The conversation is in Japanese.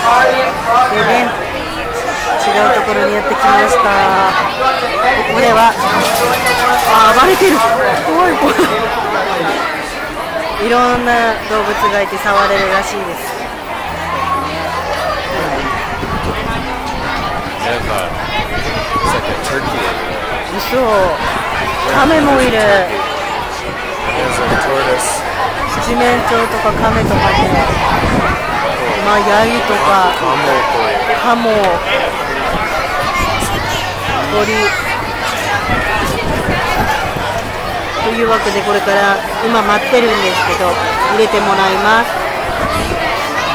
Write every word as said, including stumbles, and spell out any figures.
でね、違うところにやってきました。ここではあ暴れてる。怖い怖い。いろんな動物がいて触れるらしいです。そう、カメもいる。七面鳥とかカメとかね、まあヤギとかカモ、鳥というわけで、これから今待ってるんですけど入れてもらいます。